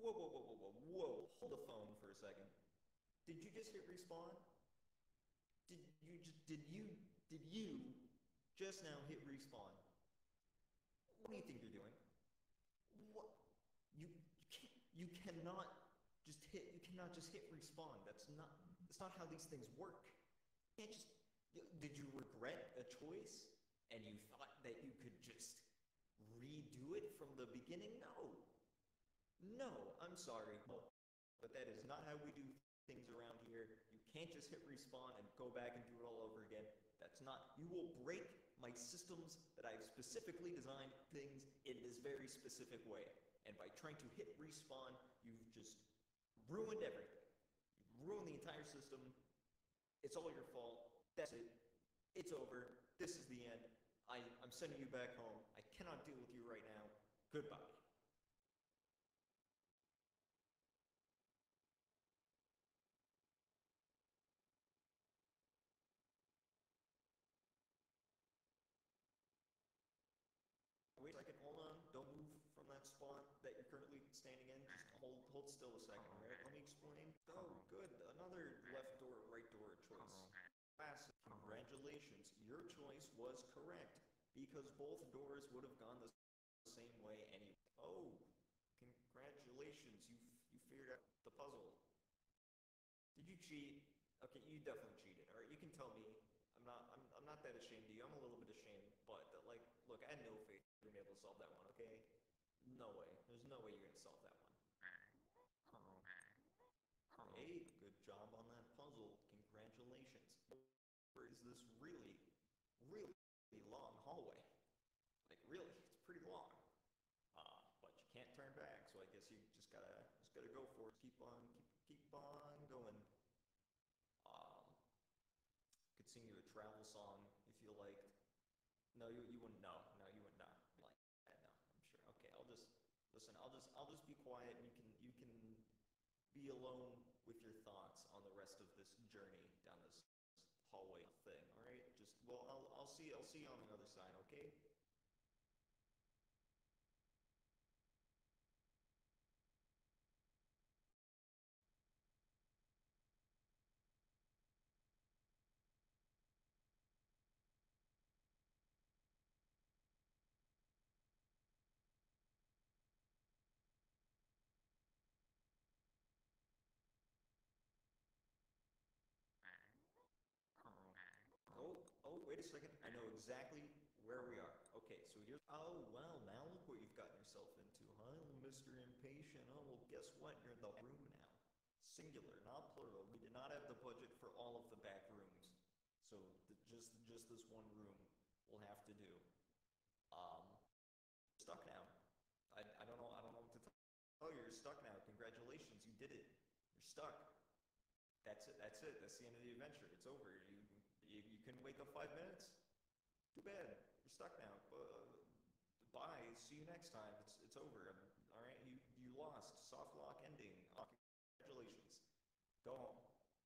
Whoa, whoa, whoa, whoa, whoa, whoa. Hold the phone for a second. Did you just hit respawn? Did you just now hit respawn? What do you think you're doing? What? You cannot you cannot just hit respawn. That's not how these things work. You can't just did you regret a choice and you thought that you could just redo it from the beginning? No. No, I'm sorry. No. But that is not how we do things around here. You can't just hit respawn and go back and do it all over again. That's not. You will break my systems that I've specifically designed things in this very specific way. And by trying to hit respawn, you've just ruined everything. You've ruined the entire system. It's all your fault. That's it. It's over. This is the end. I'm sending you back home. I cannot deal with you right now. Goodbye. Wait a second, hold on. Don't move from that spot that you're currently standing in. Just hold still a second, alright? Let me explain. Oh, good. Another left door, right door choice. Classic. Congratulations. Your choice was correct because both doors would have gone the same way anyway. Oh, congratulations. You figured out the puzzle. Did you cheat? Okay, you definitely cheated. All right, you can tell me. I'm not that ashamed of you. I'm a little bit ashamed, but like, look, I had no faith you're gonna be able to solve that one. Okay, no way. There's no way you're gonna solve that one. Hey, good job on that puzzle. Congratulations. Where is this really, really long hallway? Like, really, it's pretty long. But you can't turn back, so I guess you just gotta go for it. Keep on going. Um, could sing you a travel song if you liked. No, you wouldn't know. No, you would not like that. No, I'm sure. Okay, I'll just listen. I'll just be quiet, and you can be alone with your thoughts on the rest of this journey down this hallway thing. All right, just well, I'll see you on the other side. Okay. Oh, wait a second. I know exactly where we are. Okay, so here's. Oh, well, now look what you've gotten yourself into, huh, Mr. Impatient? Oh, well, guess what? You're in the room now. Singular, not plural. We did not have the budget for all of the back rooms. So just this one room will have to do. Um, stuck now. I don't know what to tell you. Oh, you're stuck now. Congratulations, you did it. You're stuck. That's it. That's it. That's the end of the adventure. It's over. You couldn't wake up 5 minutes. Too bad. You're stuck now. Bye. See you next time. It's over. All right. You lost. Soft lock ending. Congratulations. Go home.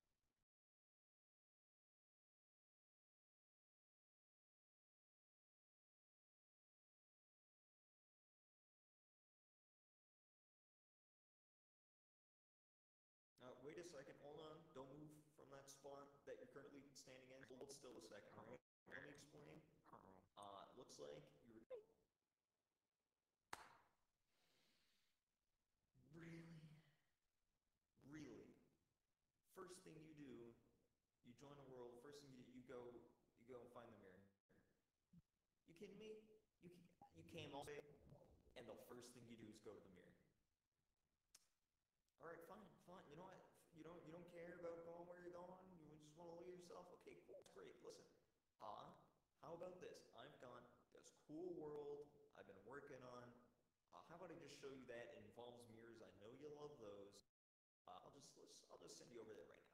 Wait a second. Hold on. Don't move from that spot that you're currently standing in. Hold still a second. All right. Let me explain. Looks like you're really, really. First thing you do, you join a world. First thing you go and find the mirror. You kidding me? You you came all the way, and the first thing you do is go to the mirror. All right, fine, fine. You know what? You don't care about going where you're going. You just want to leave yourself. Okay, cool. That's great. Listen, how about this? I've got this cool world I've been working on. How about I just show you that it involves mirrors? I know you love those. I'll just send you over there right now.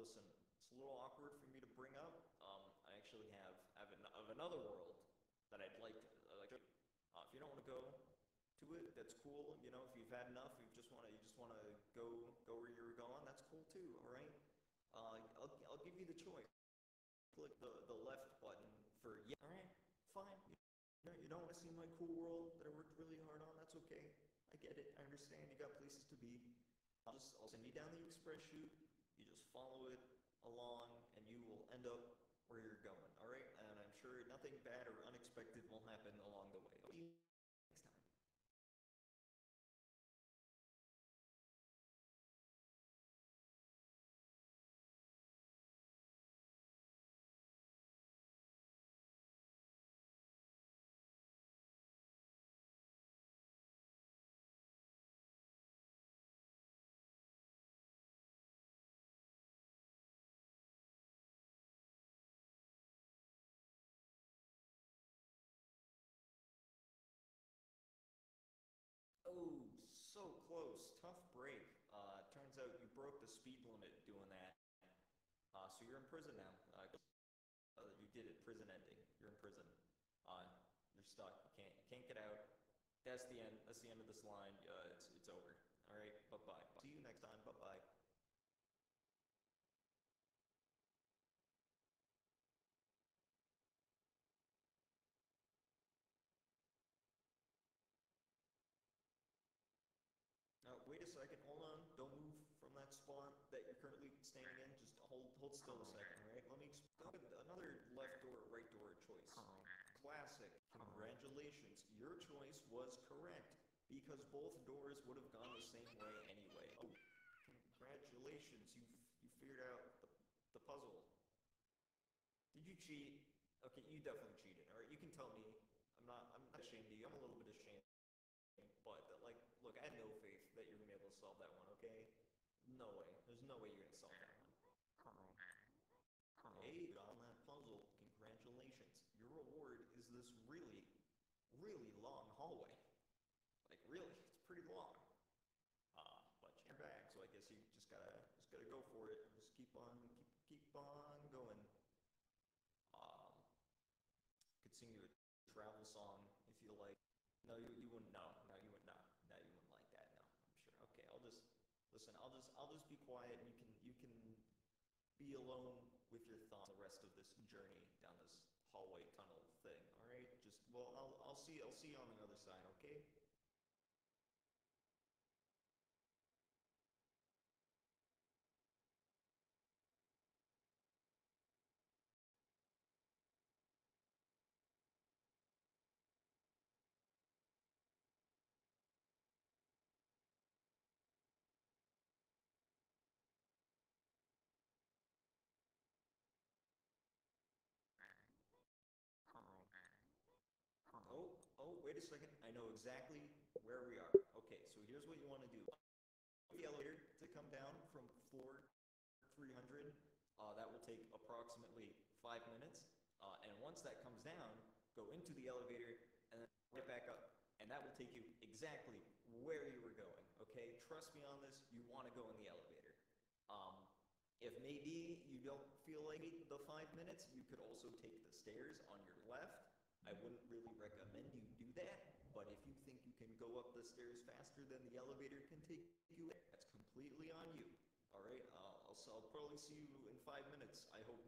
listen, it's a little awkward for me to bring up. I actually have another world that I'd like to like. If you don't want to go to it, that's cool. You know, if you've had enough, you just want to go where you're going. That's cool too. All right. I'll give you the choice. Click the left button for yeah. All right. Fine. You don't want to see my cool world that I worked really hard on. That's okay. I get it. I understand. You got places to be. I'll send you down the express chute. You just follow it along, and you will end up where you're going. All right, and I'm sure nothing bad or unexpected will happen along the way. See you next time. Oh, so close. Tough break. Turns out you broke the speed limit doing that. So you're in prison now. You did it. Prison ending. You're in prison. Uh, you're stuck. You can't get out. That's the end. That's the end of this line. It's over. All right. Bye bye. See you next time. Bye bye. Wait a second. Hold on. Don't move from that spot that you're currently standing in. Just hold still a second. All right. Let me another left door, right door choice. Classic. Congratulations. Your choice was correct because both doors would have gone the same way anyway. Oh, congratulations. You figured out the puzzle. Did you cheat? Okay, you definitely cheated. All right. You can tell me. I'm not ashamed of you. I'm a little bit ashamed. But like, look, I had no faith that you're gonna be able to solve that one. Okay, no way. There's no way you're gonna solve that one. Hey, on that puzzle. Congratulations. Your reward is this really, really long hallway. Like really, it's pretty long. But you're back, so I guess you just gotta go for it. Just keep on going. Um, could sing you a travel song if you like. No, you wouldn't. No, no, you would not. No, you wouldn't like that. No, I'm sure. Okay, I'll just listen. I'll just be quiet. And you can be alone with your thoughts the rest of this journey down this hallway tunnel thing. All right. Just well, I'll see you on the other side. Okay. Oh, wait a second. I know exactly where we are. Okay, so here's what you want to do. The elevator to come down from floor 300. That will take approximately 5 minutes. And once that comes down, go into the elevator and then right back up. And that will take you exactly where you were going. Okay, trust me on this. You want to go in the elevator. Um, if maybe you don't feel like the 5 minutes, you could also take the stairs on your left. I wouldn't really recommend you do that, but if you think you can go up the stairs faster than the elevator can take you, that's completely on you. All right, I'll probably see you in 5 minutes. I hope.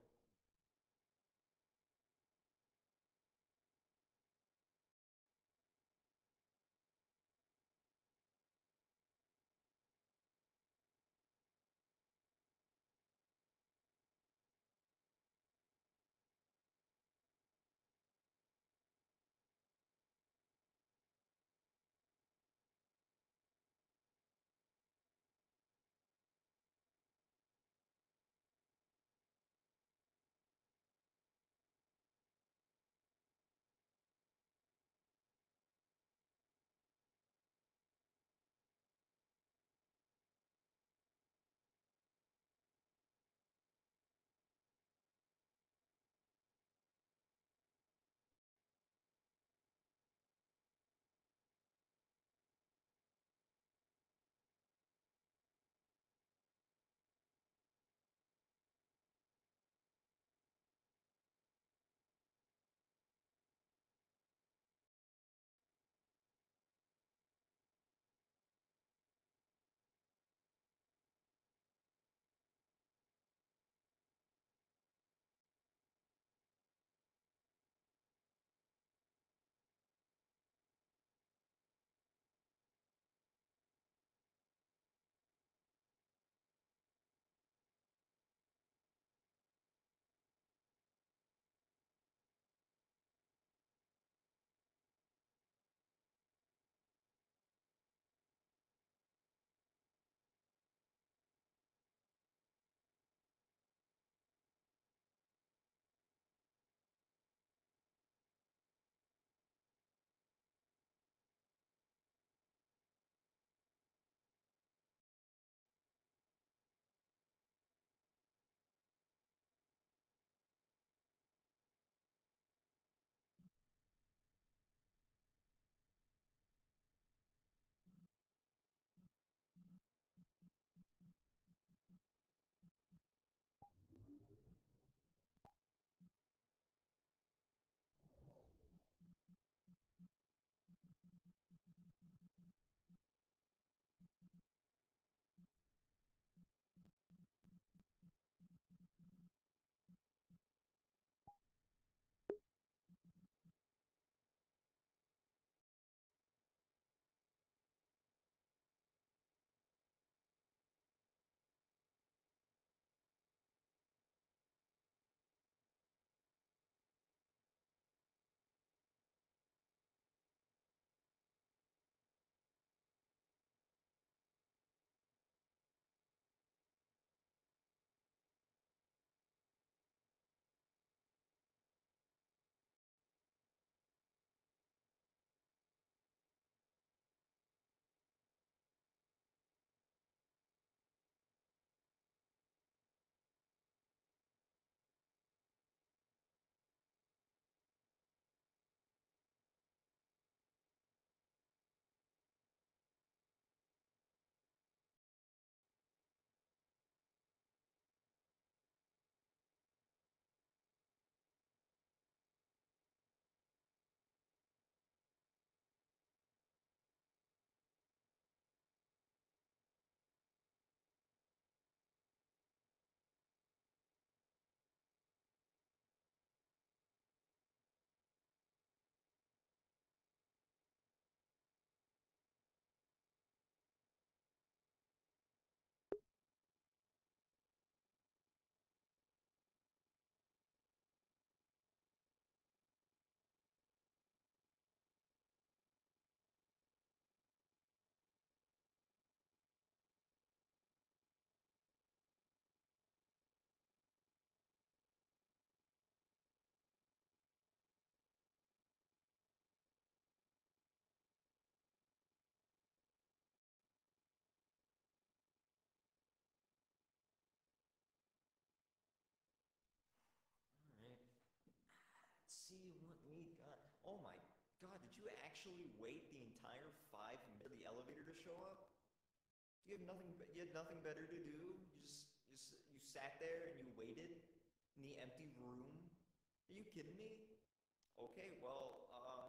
Oh my God, did you actually wait the entire 5 minutes for the elevator to show up? You had nothing better to do? You sat there and you waited in the empty room? Are you kidding me? Okay, well,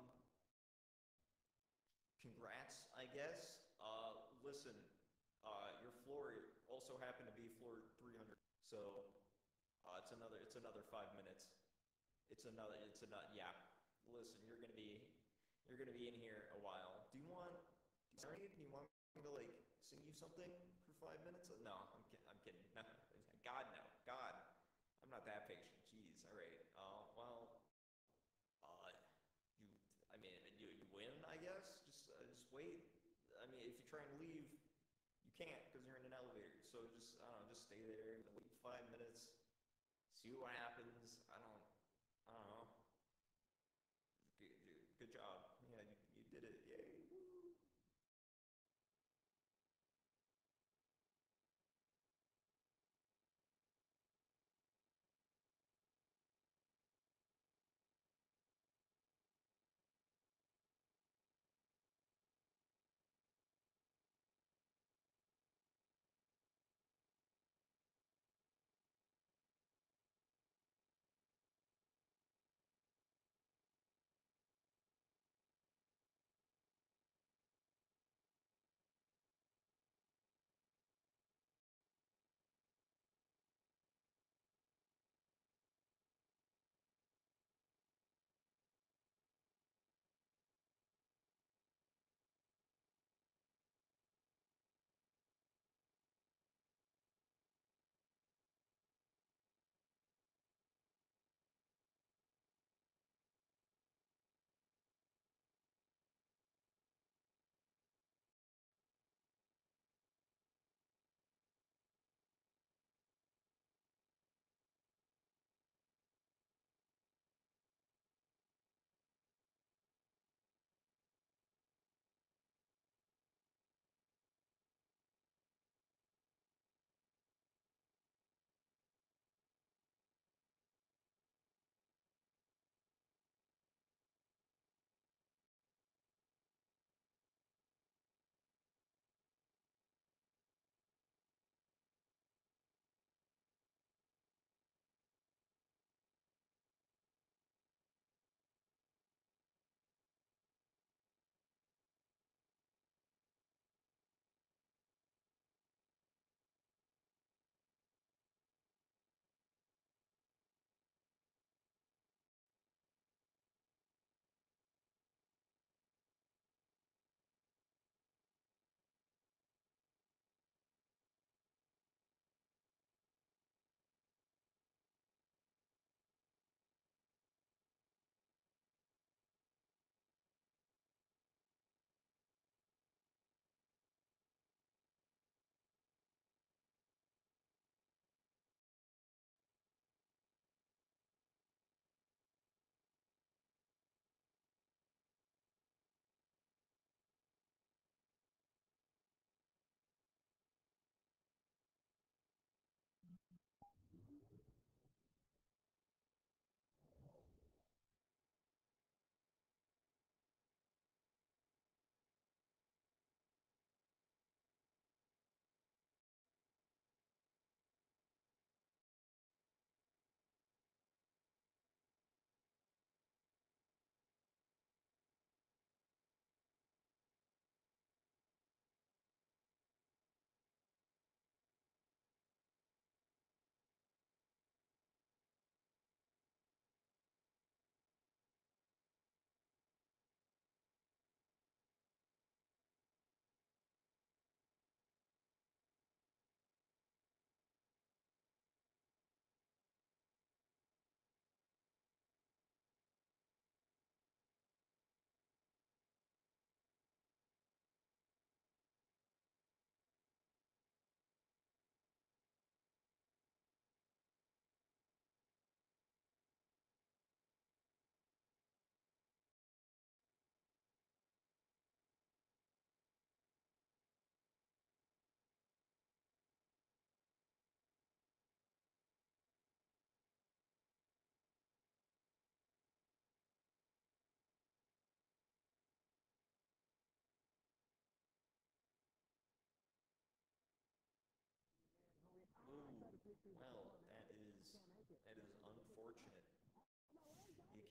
congrats, I guess. Listen, your floor also happened to be floor 300, so it's another 5 minutes. Yeah. Listen, you're gonna be in here a while. Do you want serenade? Do you want me to like sing you something for 5 minutes? No, I'm kidding. No, God no, God, I'm not that patient. Jeez, all right. Well, uh, you, I mean, you win, I guess. Just wait. I mean, if you try and leave, you can't because you're in an elevator. So just I don't know, just stay there, wait 5 minutes, see what happens. I don't know. Good job. Yeah, you did it. Yay. Woo.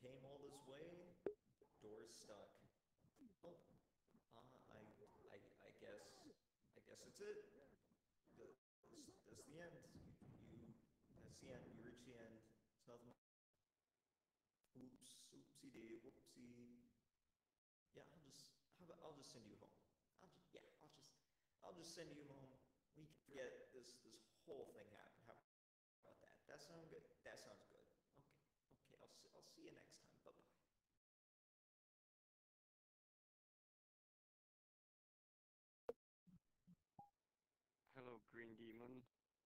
came all this way. Door's stuck. Oh, I guess it's it. That's the end. That's the end. You reach the end. It's nothing. Oops, oopsie dee, whoopsie. Yeah, I'll just send you home. I'll just send you home. We can forget this whole thing happened. How about that? That sound good? That sounds good. Okay. I'll see you next time. Bye bye. Hello, Green Demon.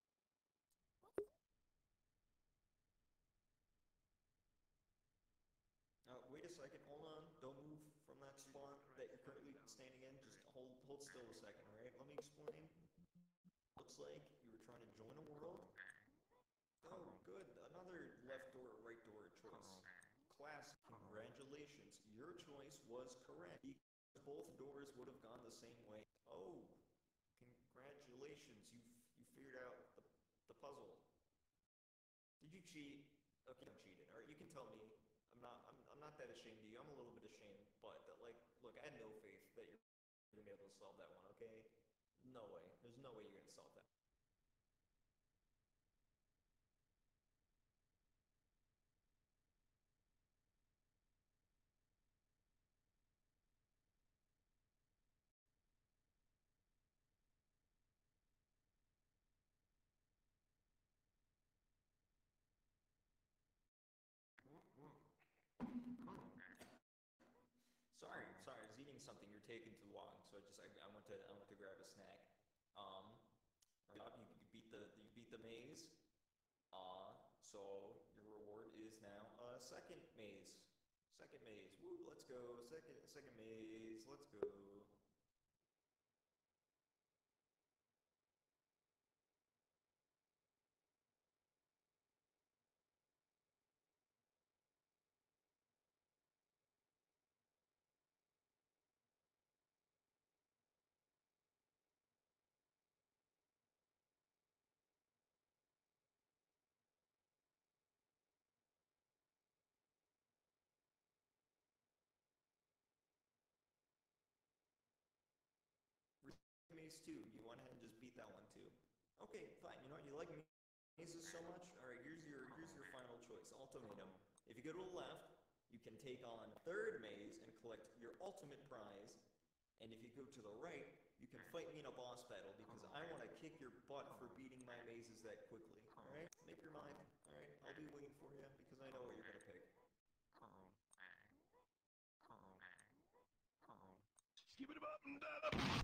Wait a second. Hold on. Don't move from that spot that you're currently standing in. Just hold still a second. All right. Let me explain. Looks like you were trying to join a world. Oh, good. Another left door, right door choice. Class, congratulations. Your choice was correct. Both doors would have gone the same way. Oh, congratulations. You figured out the puzzle. Did you cheat? Okay, I cheated. All right, you can tell me. I'm not that ashamed of you. I'm a little bit ashamed, but like, look, I had no faith that you're gonna be able to solve that one. Okay? No way. There's no way you're gonna solve that. Sorry, I was eating something. You're taking too long, so I went to grab a snack. Um, you beat the maze. So your reward is now a second maze. Second maze. Woo, let's go. Second maze. Let's go. Maze 2. You went ahead and just beat that one too. Okay, fine. You know what? You like mazes so much? Alright, here's your final choice. Ultimatum. If you go to the left, you can take on third maze and collect your ultimate prize. And if you go to the right, you can fight me in a boss battle because I want to kick your butt for beating my mazes that quickly. Alright? Make your mind. Alright? I'll be waiting for you because I know what you're gonna pick. Skip it up and down.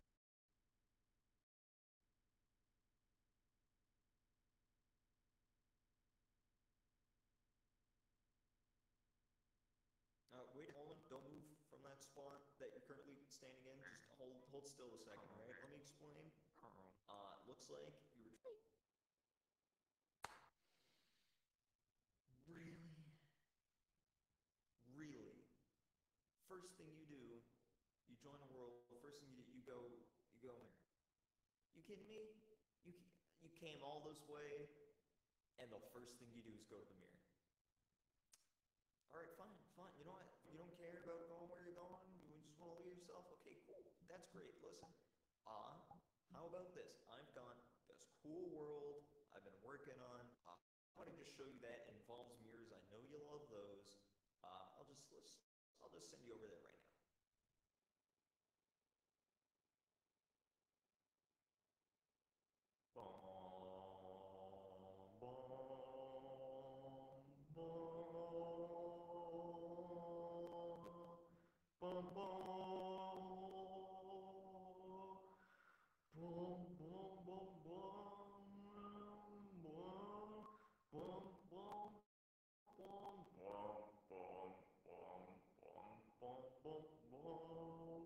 Wait a moment. Don't move from that spot that you're currently standing in. Just hold still a second, alright? Let me explain. Looks like you were... Really? Really? First thing you do, you join a world, first thing you do, you go in. You kidding me? You, you came all this way, and the first thing you do is go to the mirror. Alright, fine. You know what? You don't care about going where you're going? You just want to leave yourself? Okay, cool. That's great. Listen. How about this? I've got this cool world I've been working on. I want to just show you that involves mirrors. I know you love those. I'll just send you over there right now. Bum, bum, bum, bum, bum, bum, bum, bum, bum, bum, bum, bum, bum, bum, bum,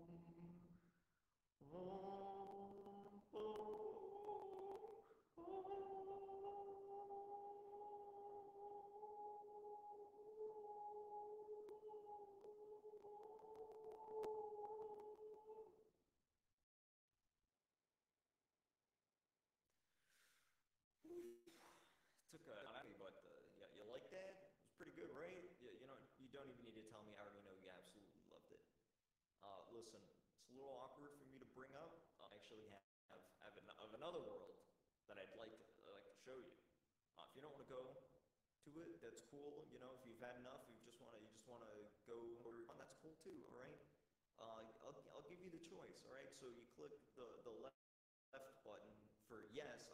Took a but yeah, you like that? It's pretty good, right? You know, you don't even need to tell me. I already know you absolutely loved it. Listen, it's a little awkward for me to bring up. I actually have another world that I'd like to show you. If you don't want to go to it, that's cool. You know, if you've had enough, you just wanna go on, that's cool too. All right. I'll give you the choice. All right. So you click the left button for yes.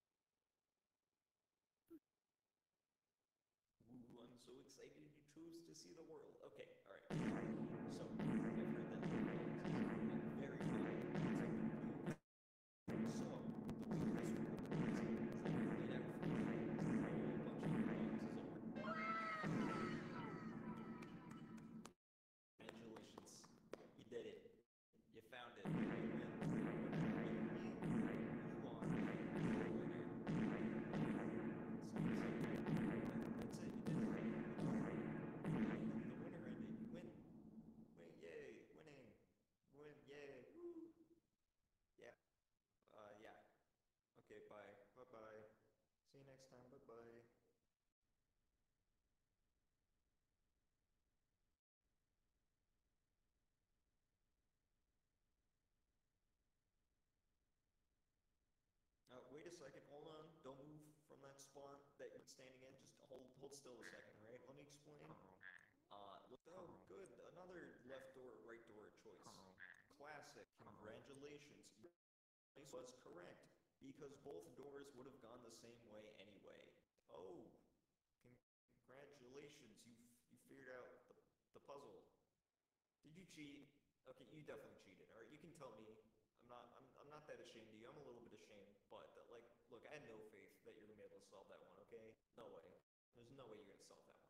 Ooh, I'm so excited you chose to see the world. Okay, all right. So I've heard that the world is very fun. So the way this world works is that you get out for a whole bunch of boxes of congratulations, you did it. You found it. You win. You are the winner. So, that's it. You did it. The winner ended. You win. Win. Yay. Winning. Win. Yay. Woo. Yeah. Yeah. Okay. Bye. Bye. Bye. See you next time. Bye. Bye. Wait a second, hold on. Don't move from that spot that you're standing in. Just hold still a second, all right? Let me explain. Oh, good. Another left door, right door choice. Classic. Congratulations. Your choice was correct because both doors would have gone the same way anyway. Oh, congratulations. You figured out the puzzle. Did you cheat? Okay, you definitely cheated. All right, you can tell me. I'm not that ashamed of you. I'm a little bit ashamed, but like, look, I had no faith that you're gonna be able to solve that one. Okay, no way. There's no way you're gonna solve that one.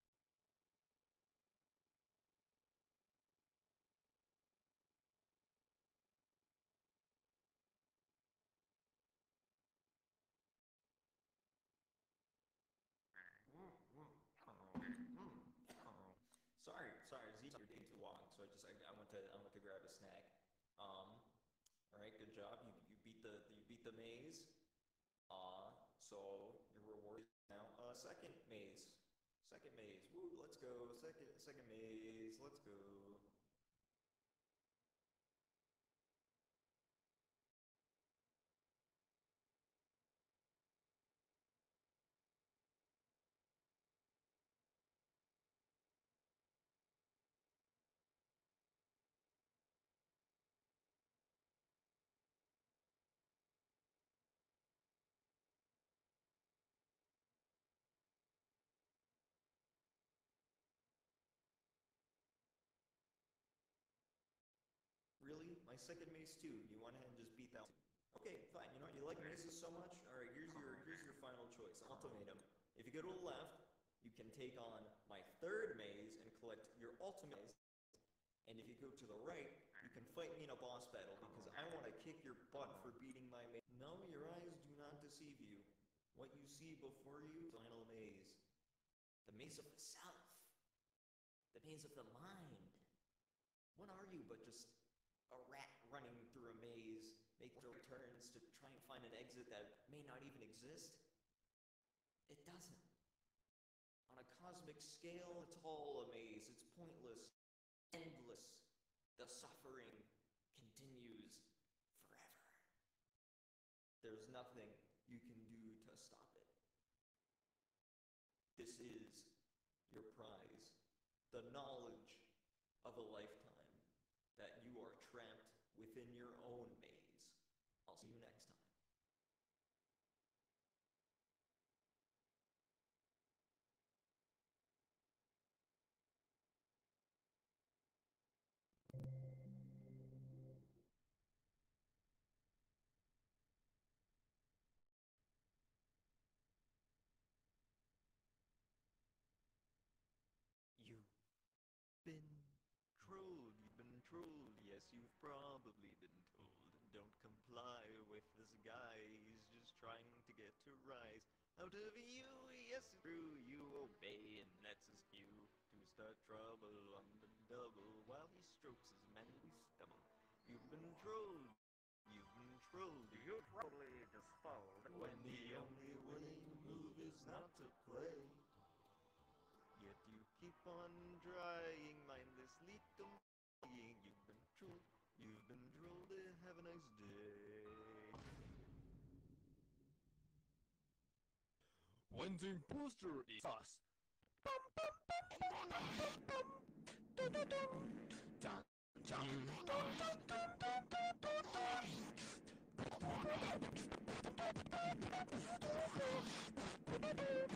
Sorry, Z, you're taking too long. So I went to grab a snack. Um, all right, good job. You beat the maze. So your reward is now second maze. Second maze. Woo, let's go. Second maze. Let's go. Really? My second maze too. You went ahead and just beat that one. Okay, fine. You know what? You like mazes so much. All right, here's your final choice. Ultimatum. If you go to the left, you can take on my third maze and collect your ultimate maze. And if you go to the right, you can fight me in a boss battle because I want to kick your butt for beating my maze. No, your eyes do not deceive you. What you see before you is the final maze. The maze of the self. The maze of the mind. What are you but just a rat running through a maze, making turns to try and find an exit that may not even exist? It doesn't. On a cosmic scale, it's all a maze. It's pointless, endless. The suffering continues forever. There's nothing you can do to stop it. This is your prize, the knowledge of a lifetime that you are trapped within your own maze. I'll see you next time. You've been trolled, yes, you've probably been told. Don't comply with this guy, he's just trying to get to rise out of you, yes, it's true, you obey and that's his cue to start trouble on the double while he strokes his manly stubble. You've been trolled, you're probably just followed when the only winning move is not to play. Yet you keep keep on trying, mindlessly complying. You've been trolled, have a nice day. When the imposter is us. Dun, dun, dun, dun, dun, dun, dun, dun.